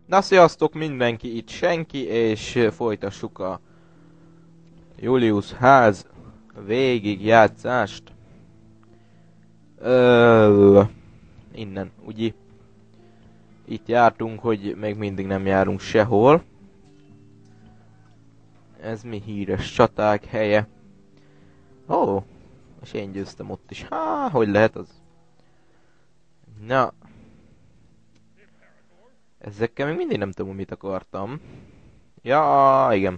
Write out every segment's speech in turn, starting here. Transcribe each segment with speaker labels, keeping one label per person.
Speaker 1: Na sziasztok, mindenki itt senki, és folytassuk a Julius ház végigjátszást. Innen, ugye? Itt jártunk, hogy még mindig nem járunk sehol. Ez mi híres csaták helye? Ó, és én győztem ott is. Hogy lehet az? Na. Ezekkel még mindig nem tudom, mit akartam. Ja, igen.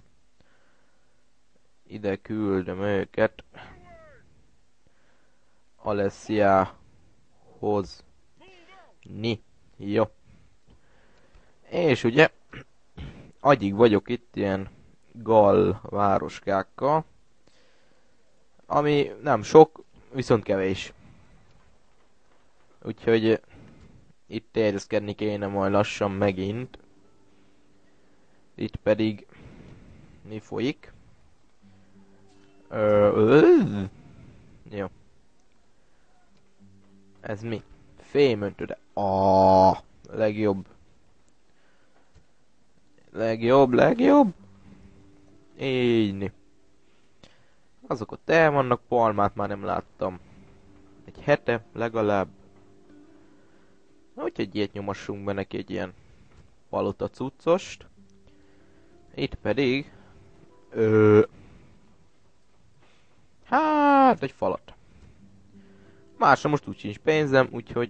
Speaker 1: Ide küldöm őket. Alessiahoz. Jó. És ugye, agyig vagyok itt ilyen gall városkákkal. Ami nem sok, viszont kevés. Úgyhogy itt terjeszkedni kéne majd lassan megint. Itt pedig mi folyik? Jó. Ez mi? Fémöntő, de legjobb. Legjobb. Így. Azok ott el vannak, palmát már nem láttam. Egy hete legalább. Na, úgyhogy ilyet nyomassunk be neki, egy ilyen palota cuccost. Itt pedig... Hát, egy falat. Másra most úgy sincs pénzem, úgyhogy...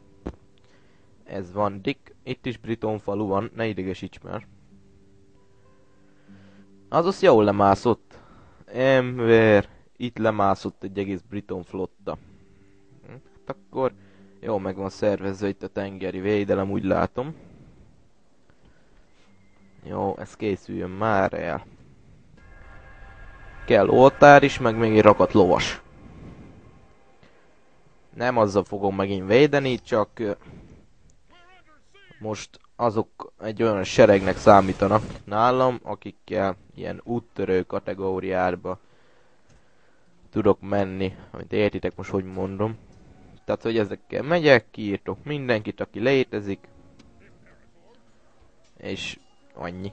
Speaker 1: Ez van, Dick. Itt is Briton falu van, ne idegesíts már. Azaz jól lemászott. Ember. Itt lemászott egy egész Briton flotta. Hát akkor... Jó, meg van szervezve itt a tengeri védelem, úgy látom. Jó, ez készüljön már el. Kell oltár is, meg még egy rakat lovas. Nem azzal fogom megint védeni, csak... Most azok egy olyan seregnek számítanak nálam, akikkel ilyen úttörő kategóriába tudok menni. Amit értitek most, hogy mondom. Tehát, hogy ezekkel megyek, kiírtok mindenkit, aki létezik. És annyi.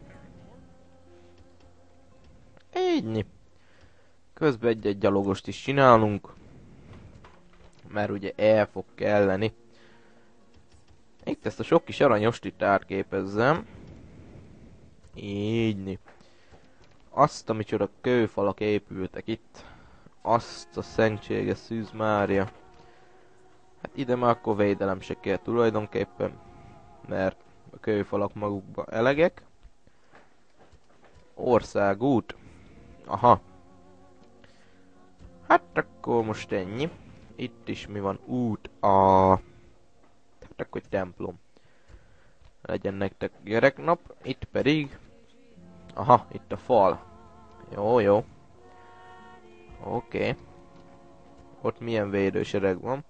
Speaker 1: Így. Közben egy-egy gyalogost is csinálunk. Mert ugye el fog kelleni. Itt ezt a sok kis aranyost itt átképezzem. Így. Azt, amicsoda kőfalak épültek itt. Azt a szentséges Szűz Mária. Hát ide már akkor védelem se kell tulajdonképpen. Mert a kőfalak magukba elegek. Országút. Aha. Hát akkor most ennyi. Itt is mi van? Út. Hát akkor templom. Legyen nektek gyereknap. Itt pedig... Aha, itt a fal. Jó. Oké. Ott milyen védősereg van?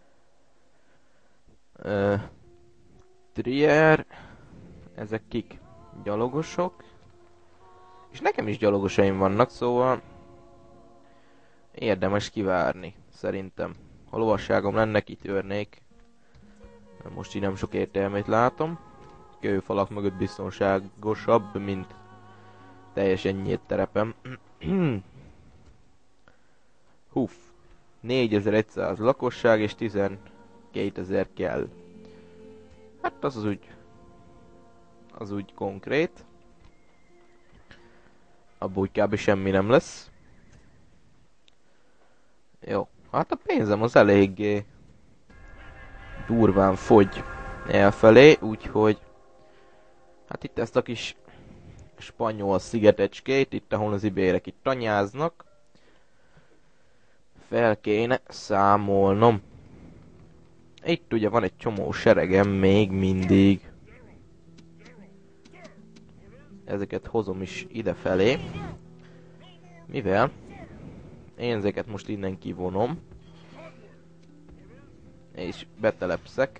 Speaker 1: Trier. Ezek kik? Gyalogosok. És nekem is gyalogosaim vannak, szóval... Érdemes kivárni, szerintem. Ha lovasságom lenne, kitörnék. Most így nem sok értelmét látom. Kőfalak mögött biztonságosabb, mint teljesen nyílt terepem. Huff. 4100 lakosság és 12.000 kell. Hát az úgy konkrét. Abba úgy kb. Semmi nem lesz. Jó. Hát a pénzem az eléggé durván fogy elfelé, úgyhogy hát itt ezt a kis spanyol szigetecskét, itt ahol az ibérek itt tanyáznak, fel kéne számolnom. Itt ugye van egy csomó seregem még mindig. Ezeket hozom is idefelé. Mivel én ezeket most innen kivonom. És betelepszek.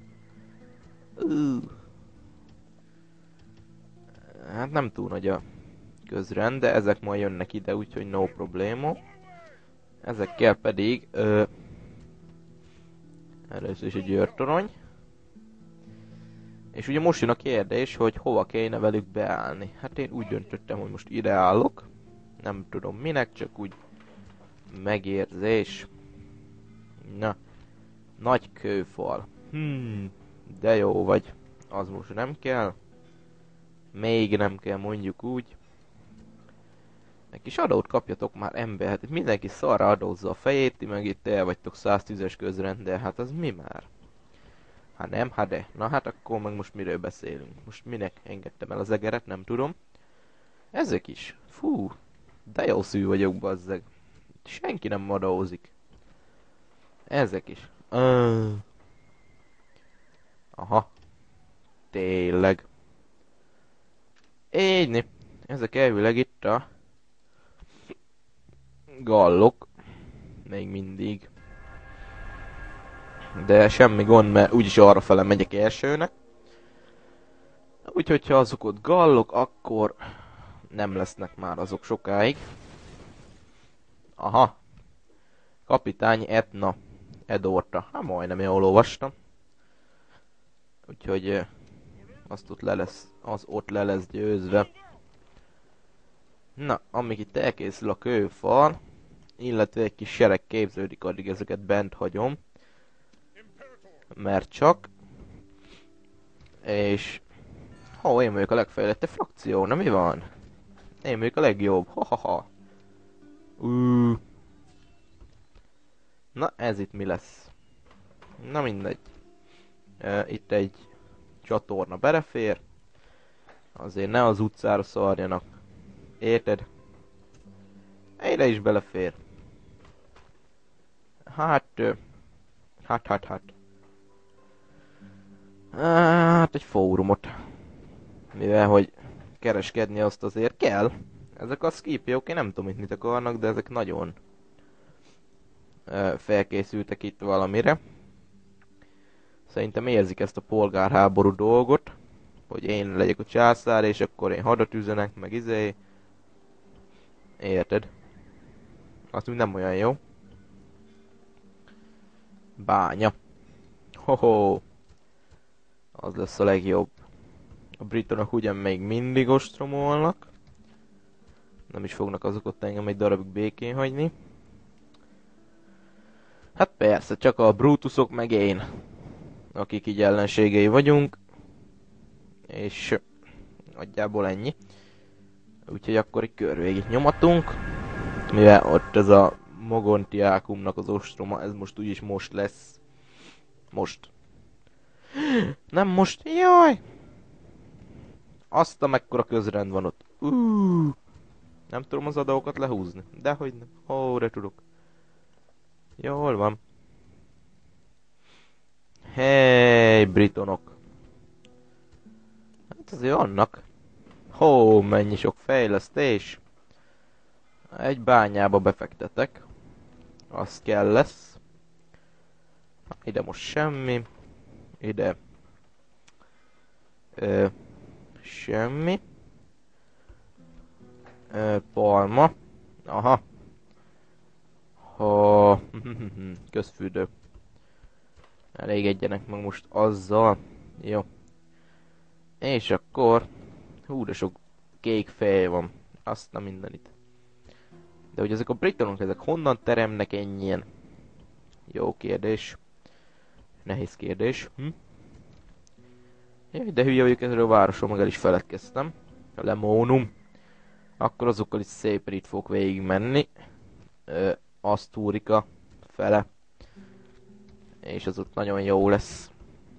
Speaker 1: Hát nem túl nagy a közrend, de ezek majd jönnek ide, úgyhogy no probléma. Ezekkel pedig először is egy őrtorony. És ugye most jön a kérdés, hogy hova kéne velük beállni. Hát én úgy döntöttem, hogy most ide állok. Nem tudom minek, csak úgy megérzés. Na, nagy kőfal. De jó vagy. Az most nem kell. Még nem kell, mondjuk úgy. Egy kis adót kapjatok már, ember. Hát itt mindenki szarra adózza a fejét, ti meg itt el vagytok 110-es közrendel. Hát az mi már? Hát nem, hát de. Na hát akkor meg most miről beszélünk? Most minek engedtem el az egeret, nem tudom. Ezek is. Fú, de jó szű vagyok, bazzeg. Senki nem adózik. Ezek is. Aha. Tényleg. Égyni. Ezek elvileg itt a gallok. Még mindig. De semmi gond, mert úgyis arrafele megyek elsőnek. Úgyhogy ha azok ott gallok, akkor nem lesznek már azok sokáig. Aha. Kapitány Etna Edorta. Hát majdnem jól olvastam. Úgyhogy az ott le lesz győzve. Na, amíg itt elkészül a kőfal, illetve egy kis sereg képződik, addig ezeket bent hagyom. Mert csak. És... én vagyok a legfejlettebb frakció, na mi van? Én vagyok a legjobb, ha. Na, ez itt mi lesz? Na mindegy. Itt egy csatorna belefér. Azért ne az utcára szarjanak. Érted? Ide is belefér. Hát egy fórumot. Mivel, hogy kereskedni azt azért kell. Ezek a skipiók, én nem tudom mit akarnak, de ezek nagyon felkészültek itt valamire. Szerintem érzik ezt a polgárháború dolgot, hogy én legyek a császár, és akkor én hadat üzenek, meg Érted? Az úgy nem olyan jó. Bánya. Hoho. Az lesz a legjobb. A britonok ugyan még mindig ostromolnak. Nem is fognak azok ott engem egy darabig békén hagyni. Hát persze, csak a Brutusok meg én, akik így ellenségei vagyunk. És nagyjából ennyi. Úgyhogy akkor egy körvégig nyomatunk. Mivel ott ez a Mogontiacumnak az ostroma, ez most úgyis most lesz. Most. Nem most, jaj! Azt a mekkora közrend van ott. Nem tudom az adókat lehúzni. Dehogy nem. De tudok. Jól van. Hey, britonok. Hát azért vannak. Mennyi sok fejlesztés. Egy bányába befektetek. Az kell lesz. Ide most semmi. Ide. Semmi. Palma. Aha. Közfürdő. Elégedjenek meg most azzal. Jó. És akkor... de sok kék fej van. Azt nem mindenit. De hogy ezek a britonok, ezek honnan teremnek ennyien? Jó kérdés. Nehéz kérdés. Jaj, de hülye vagyok, ezzel a városról meg el is feledkeztem. A Lemónum. Akkor azokkal is szépen itt fogok végig menni. Asztúrika fele. És az ott nagyon jó lesz.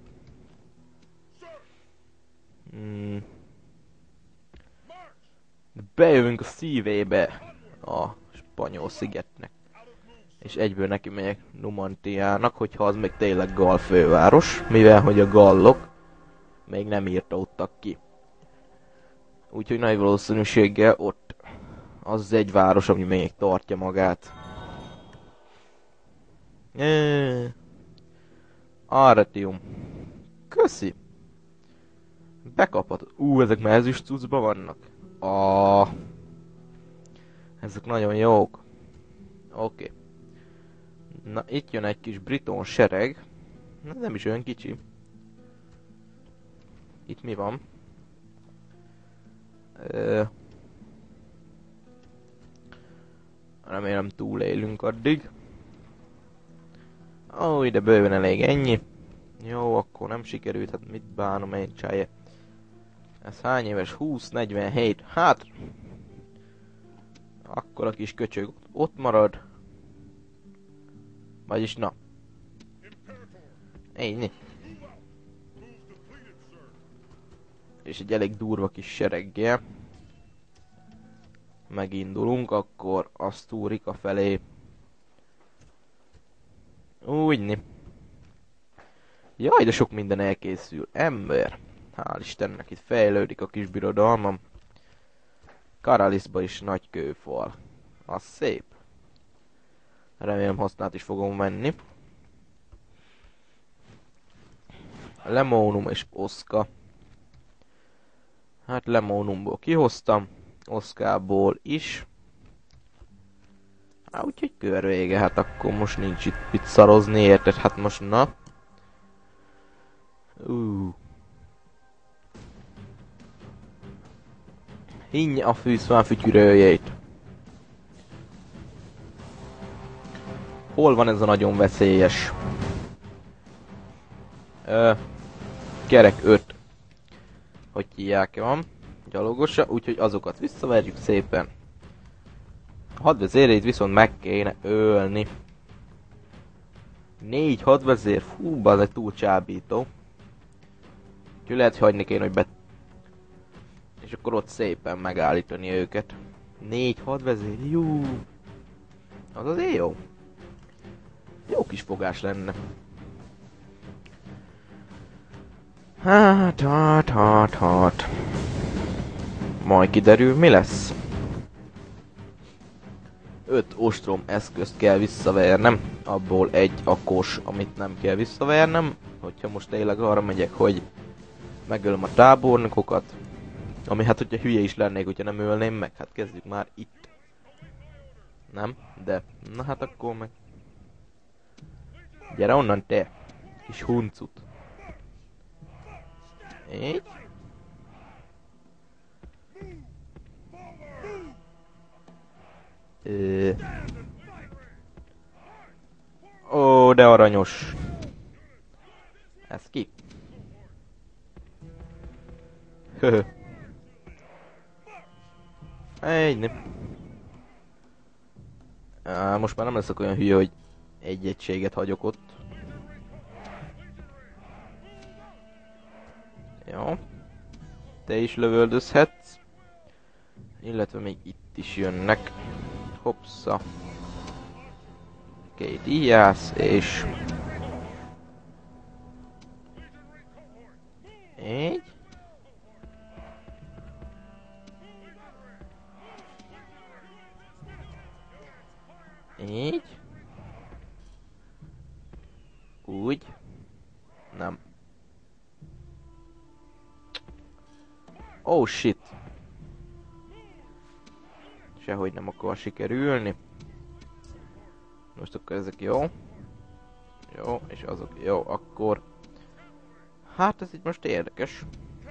Speaker 1: Bejövünk a szívébe a spanyol szigetnek. És egyből neki megyek Numantiának, hogyha az még tényleg Gall főváros, mivel hogy a gallok még nem írtódtak ki. Úgyhogy nagy valószínűséggel ott az egy város, ami még tartja magát. Arretium. Köszi. Bekaphatod. Ezek már ezüst cuccban vannak. Ezek nagyon jók. Oké. Na, itt jön egy kis briton sereg. Nem is olyan kicsi. Itt mi van? Remélem túlélünk addig. Ó, ide bőven elég ennyi. Jó, akkor nem sikerült, hát mit bánom én csáje. Ez hány éves? 20-47. Hát... Akkor a kis köcsög ott marad. Vagyis na. Ennyi. És egy elég durva kis sereggel megindulunk, akkor Asztúrika felé. Úgyni. Jaj, de sok minden elkészül. Ember. Hál' Istennek, itt fejlődik a kis birodalmam. Karaliszba is nagy kőfal. Az szép. Remélem hasznát is fogom venni. Lemónum és Oszka. Hát Lemónumból kihoztam. Oszkából is. Hát úgyhogy kör vége, hát akkor most nincs itt mit szarozni, érted? Hát most na. Hínj a fűszván fütyülőjét. Hol van ez a nagyon veszélyes? Kerek 5. Hogy hívják van? Gyalogosa, úgyhogy azokat visszaverjük szépen. A hadvezéreit viszont meg kéne ölni. 4 hadvezér, fú, az egy túl csábító. Úgyhogy lehet, hogy hagyni kéne, hogy és akkor ott szépen megállítani őket. 4 hadvezér, jú. Az azért jó. Jó kis fogás lenne. Hát. Majd kiderül, mi lesz. 5 ostrom eszközt kell visszavernem. Abból egy akos, amit nem kell visszavernem. Hogyha most tényleg arra megyek, hogy megölöm a tábornokokat. Ami hát, hogyha hülye is lennék, hogyha nem ölném meg. Hát kezdjük már itt. Nem? De. Na hát akkor meg. Gyere onnan te. Kis huncut. Így. Ó, de aranyos. Ez ki? Höhö. Egy. Most már nem leszek olyan hülye, hogy egy egységet hagyok ott. Jó. Te is lövöldözhetsz. Illetve még itt is jönnek. Hoppsa. Két íjász, és... Így. Így. Úgy. Nem. Oh shit. Sehogy nem akar sikerülni. Most akkor ezek jó. Jó, és azok jó, akkor... Hát ez itt most érdekes.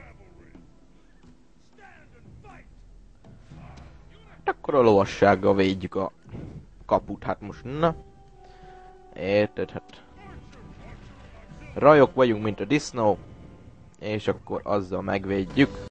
Speaker 1: Hát akkor a lovassággal védjük a kaput, hát most na. Érted, hát... Rajok vagyunk, mint a disznó. És akkor azzal megvédjük.